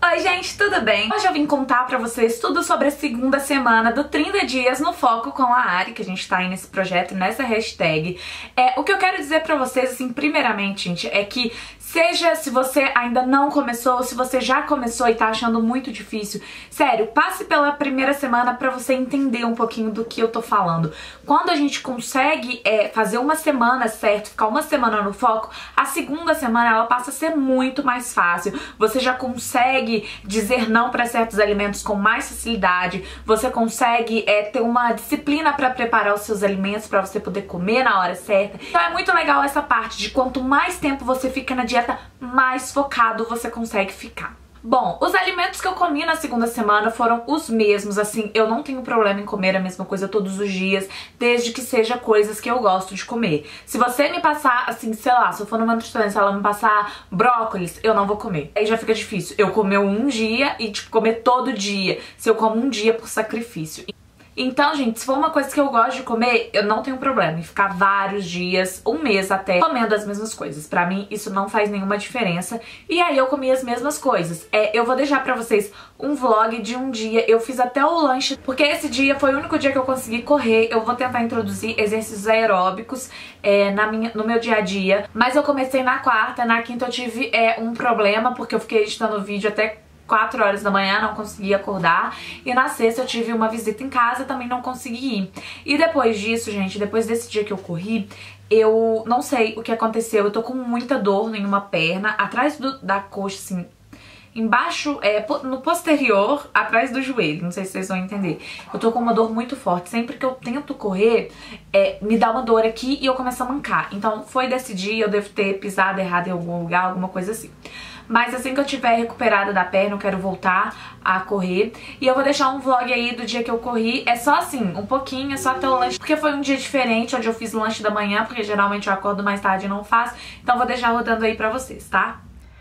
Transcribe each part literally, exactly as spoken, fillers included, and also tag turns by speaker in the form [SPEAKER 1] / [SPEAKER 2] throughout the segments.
[SPEAKER 1] Oi gente, tudo bem? Hoje eu vim contar pra vocês tudo sobre a segunda semana do trinta dias no foco com a Ari, que a gente tá aí nesse projeto, nessa hashtag. É, o que eu quero dizer pra vocês, assim, primeiramente, gente, é que seja se você ainda não começou, ou se você já começou e tá achando muito difícil, sério, passe pela primeira semana pra você entender um pouquinho do que eu tô falando. Quando a gente consegue é, fazer uma semana certo, ficar uma semana no foco, a segunda semana ela passa a ser muito mais fácil. Você já consegue dizer não para certos alimentos com mais facilidade, você consegue é, ter uma disciplina para preparar os seus alimentos para você poder comer na hora certa. Então é muito legal essa parte de quanto mais tempo você fica na dieta, mais focado você consegue ficar. Bom, os alimentos que eu comi na segunda semana foram os mesmos, assim, eu não tenho problema em comer a mesma coisa todos os dias, desde que seja coisas que eu gosto de comer. Se você me passar, assim, sei lá, se eu for numa nutricionista, ela me passar brócolis, eu não vou comer. Aí já fica difícil, eu comer um dia e, tipo, comer todo dia, se eu como um dia por sacrifício. Então, gente, se for uma coisa que eu gosto de comer, eu não tenho problema em ficar vários dias, um mês até, comendo as mesmas coisas. Pra mim, isso não faz nenhuma diferença. E aí eu comi as mesmas coisas. É, eu vou deixar pra vocês um vlog de um dia. Eu fiz até o lanche, porque esse dia foi o único dia que eu consegui correr. Eu vou tentar introduzir exercícios aeróbicos é, na minha, no meu dia a dia. Mas eu comecei na quarta, na quinta eu tive é, um problema, porque eu fiquei editando o vídeo até quatro horas da manhã, não consegui acordar. E na sexta eu tive uma visita em casa, também não consegui ir. E depois disso, gente, depois desse dia que eu corri, eu não sei o que aconteceu. Eu tô com muita dor em uma perna, atrás do, da coxa, assim, embaixo, é, no posterior, atrás do joelho. Não sei se vocês vão entender. Eu tô com uma dor muito forte. Sempre que eu tento correr, é, me dá uma dor aqui e eu começo a mancar. Então foi desse dia, eu devo ter pisado errado em algum lugar, alguma coisa assim. Mas assim que eu tiver recuperada da perna, eu quero voltar a correr. E eu vou deixar um vlog aí do dia que eu corri. É só assim, um pouquinho, é só até o lanche. Porque foi um dia diferente, onde eu fiz o lanche da manhã. Porque geralmente eu acordo mais tarde e não faço. Então eu vou deixar rodando aí pra vocês, tá?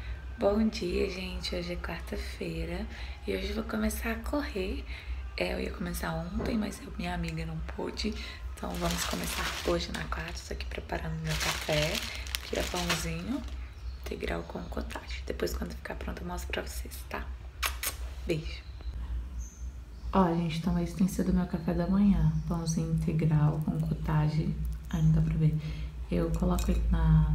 [SPEAKER 2] Bom dia, gente. Hoje é quarta-feira. E hoje eu vou começar a correr. É, eu ia começar ontem, mas eu, minha amiga não pôde. Então vamos começar hoje na quarta. Estou aqui preparando meu café. Aqui é pãozinho integral com cottage. Depois, quando ficar pronto, eu mostro pra vocês, tá? Beijo.
[SPEAKER 1] Ó, gente, então esse tem sido meu café da manhã. Pãozinho integral com cottage. Ai, não dá pra ver. Eu coloco ele na,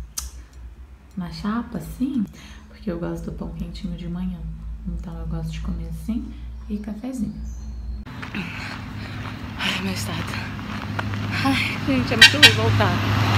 [SPEAKER 1] na chapa, assim, porque eu gosto do pão quentinho de manhã. Então eu gosto de comer assim e cafezinho.
[SPEAKER 2] Ai, meu estado. Ai, gente, é muito ruim voltar.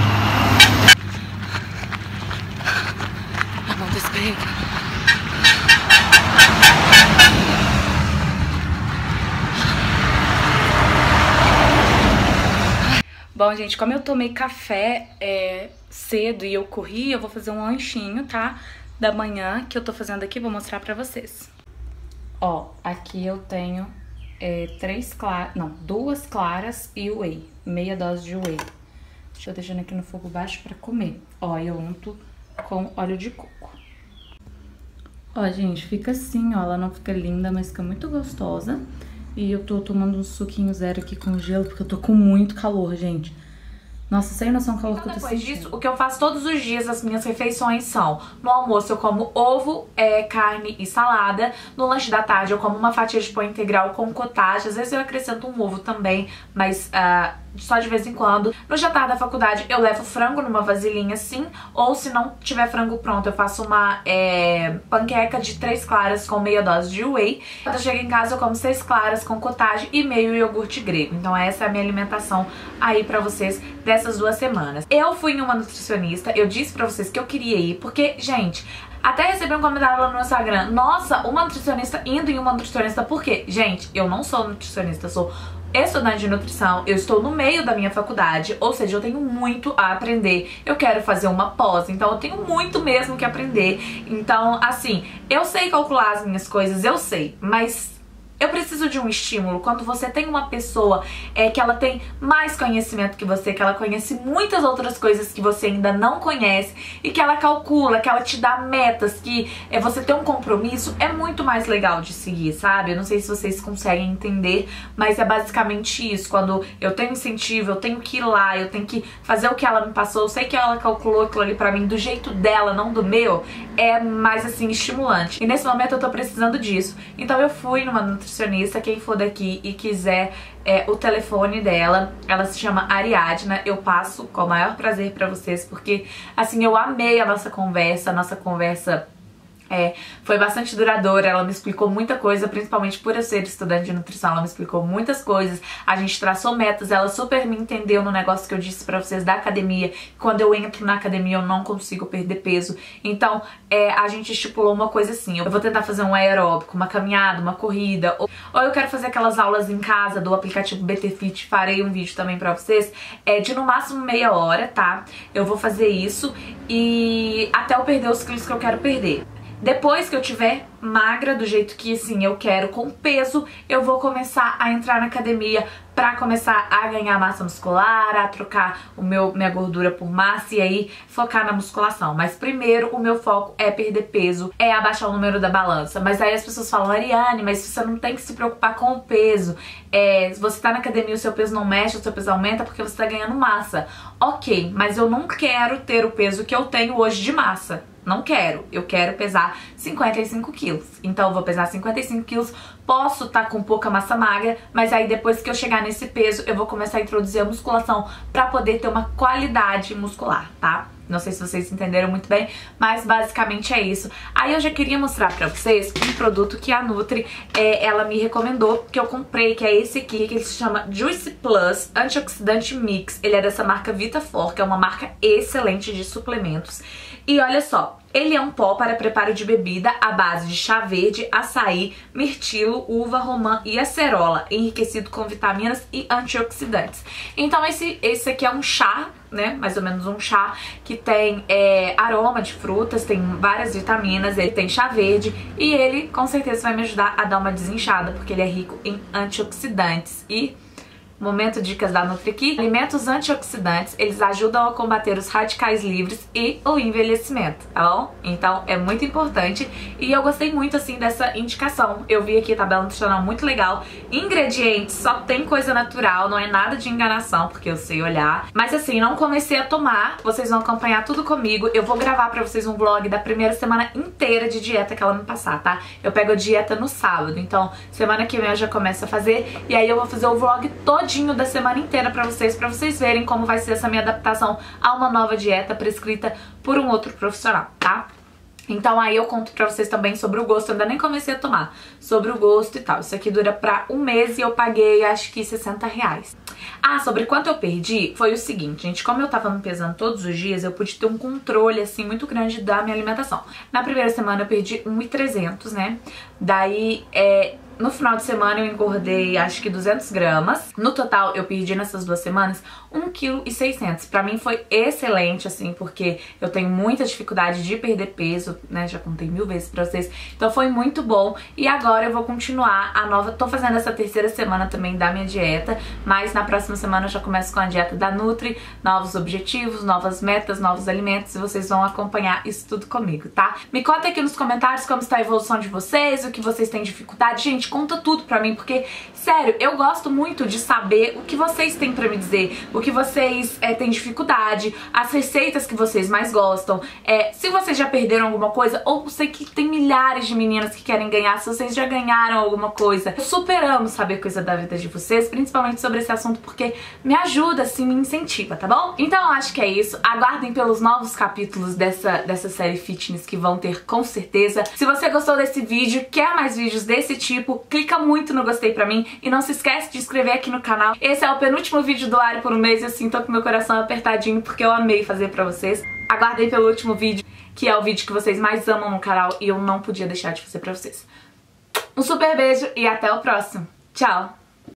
[SPEAKER 2] Bom, gente, como eu tomei café é, cedo e eu corri, eu vou fazer um lanchinho, tá? Da manhã, que eu tô fazendo aqui, vou mostrar pra vocês. Ó, aqui eu tenho é, três claras, não, duas claras e whey, meia dose de whey. Deixa eu deixando aqui no fogo baixo pra comer. Ó, eu unto com óleo de coco. Ó, gente, fica assim, ó, ela não fica linda, mas fica muito gostosa. E eu tô tomando um suquinho zero aqui com gelo, porque eu tô com muito calor, gente. Nossa, sem noção do calor que eu tô sentindo. Depois disso, o que eu faço todos os dias, as minhas refeições são: no almoço eu como ovo, é, carne e salada. No lanche da tarde eu como uma fatia de pão integral com cottage. Às vezes eu acrescento um ovo também, mas uh, só de vez em quando. No jantar da faculdade eu levo frango numa vasilhinha assim, ou se não tiver frango pronto, eu faço uma é, panqueca de três claras com meia dose de whey. Quando eu chego em casa eu como seis claras com cottage e meio iogurte grego. Então essa é a minha alimentação aí pra vocês dessas duas semanas. Eu fui em uma nutricionista, eu disse pra vocês que eu queria ir, porque, gente, até recebi um comentário lá no meu Instagram: nossa, uma nutricionista indo em uma nutricionista, por quê? Gente, eu não sou nutricionista, eu sou estudante de nutrição, eu estou no meio da minha faculdade, ou seja, eu tenho muito a aprender. Eu quero fazer uma pós, então eu tenho muito mesmo que aprender. Então, assim, eu sei calcular as minhas coisas, eu sei, mas
[SPEAKER 1] Eu preciso de um estímulo. Quando você tem uma pessoa é, que ela tem mais conhecimento que você, que ela conhece muitas outras coisas que você ainda não conhece e que ela calcula, que ela te dá metas, que é, você tem um compromisso, é muito mais legal de seguir, sabe? Eu não sei se vocês conseguem entender, mas é basicamente isso. Quando eu tenho incentivo, eu tenho que ir lá, eu tenho que fazer o que ela me passou, eu sei que ela calculou aquilo ali pra mim do jeito dela, não do meu, é mais assim estimulante. E nesse momento eu tô precisando disso. Então eu fui numa nutricionista, quem for daqui e quiser é, o telefone dela, ela se chama Ariadna, eu passo com o maior prazer pra vocês, porque assim, eu amei a nossa conversa, a nossa conversa É, foi bastante duradoura, ela me explicou muita coisa, principalmente por eu ser estudante de nutrição, ela me explicou muitas coisas, a gente traçou metas, ela super me entendeu no negócio que eu disse pra vocês da academia, quando eu entro na academia eu não consigo perder peso, então é, a gente estipulou uma coisa assim, eu vou tentar fazer um aeróbico, uma caminhada, uma corrida, ou, ou eu quero fazer aquelas aulas em casa do aplicativo B T Fit, farei um vídeo também pra vocês, é, de no máximo meia hora, tá? Eu vou fazer isso e até eu perder os quilos que eu quero perder. Depois que eu tiver magra do jeito que assim eu quero, com peso, eu vou começar a entrar na academia pra começar a ganhar massa muscular, a trocar o meu, minha gordura por massa e aí focar na musculação. Mas primeiro o meu foco é perder peso, é abaixar o número da balança. Mas aí as pessoas falam, Ariane, mas você não tem que se preocupar com o peso. É, se você tá na academia e o seu peso não mexe, o seu peso aumenta porque você tá ganhando massa. Ok, mas eu não quero ter o peso que eu tenho hoje de massa. Não quero, eu quero pesar cinquenta e cinco quilos. Então eu vou pesar cinquenta e cinco quilos, posso estar com pouca massa magra, mas aí depois que eu chegar nesse peso, eu vou começar a introduzir a musculação pra poder ter uma qualidade muscular, tá? Não sei se vocês entenderam muito bem, mas basicamente é isso. Aí eu já queria mostrar pra vocês um produto que a Nutri, é, ela me recomendou, que eu comprei, que é esse aqui, que ele se chama Juice Plus Antioxidante Mix. Ele é dessa marca Vitafor, que é uma marca excelente de suplementos. E olha só, ele é um pó para preparo de bebida à base de chá verde, açaí, mirtilo, uva, romã e acerola, enriquecido com vitaminas e antioxidantes. Então esse, esse aqui é um chá, né, mais ou menos um chá, que tem é, aroma de frutas, tem várias vitaminas, ele tem chá verde e ele com certeza vai me ajudar a dar uma desinchada, porque ele é rico em antioxidantes. E momento dicas da Nutri aqui. Alimentos antioxidantes, eles ajudam a combater os radicais livres e o envelhecimento, tá bom? Então é muito importante e eu gostei muito assim dessa indicação. Eu vi aqui a tabela nutricional muito legal. Ingredientes, só tem coisa natural, não é nada de enganação, porque eu sei olhar. Mas assim, não comecei a tomar, vocês vão acompanhar tudo comigo. Eu vou gravar pra vocês um vlog da primeira semana inteira de dieta que ela me passar, tá? Eu pego a dieta no sábado, então semana que vem eu já começo a fazer e aí eu vou fazer o vlog todo da semana inteira pra vocês, pra vocês verem como vai ser essa minha adaptação a uma nova dieta prescrita por um outro profissional, tá? Então aí eu conto pra vocês também sobre o gosto, eu ainda nem comecei a tomar, sobre o gosto e tal. Isso aqui dura pra um mês e eu paguei acho que sessenta reais. Ah, sobre quanto eu perdi, foi o seguinte, gente, como eu tava me pesando todos os dias, eu pude ter um controle, assim, muito grande da minha alimentação. Na primeira semana eu perdi um mil e trezentos, né? Daí, é... no final de semana eu engordei acho que duzentas gramas. No total eu perdi nessas duas semanas um vírgula seis quilos. Pra mim foi excelente, assim, porque eu tenho muita dificuldade de perder peso, né? Já contei mil vezes pra vocês. Então foi muito bom. E agora eu vou continuar a nova... Tô fazendo essa terceira semana também da minha dieta, mas na próxima semana eu já começo com a dieta da Nutri. Novos objetivos, novas metas, novos alimentos. E vocês vão acompanhar isso tudo comigo, tá? Me conta aqui nos comentários como está a evolução de vocês, o que vocês têm dificuldade. Gente, conta tudo pra mim, porque, sério, eu gosto muito de saber o que vocês têm pra me dizer, o que vocês é, têm dificuldade, as receitas que vocês mais gostam, é, se vocês já perderam alguma coisa, ou sei que tem milhares de meninas que querem ganhar, se vocês já ganharam alguma coisa. Eu super amo saber coisa da vida de vocês, principalmente sobre esse assunto, porque me ajuda, assim, me incentiva, tá bom? Então eu acho que é isso, aguardem pelos novos capítulos dessa, dessa série fitness que vão ter com certeza. Se você gostou desse vídeo, quer mais vídeos desse tipo, clica muito no gostei pra mim e não se esquece de se inscrever aqui no canal. Esse é o penúltimo vídeo do Ari por um mês e assim, tô com meu coração apertadinho porque eu amei fazer pra vocês. Aguardem pelo último vídeo, que é o vídeo que vocês mais amam no canal e eu não podia deixar de fazer pra vocês. Um super beijo e até o próximo. Tchau!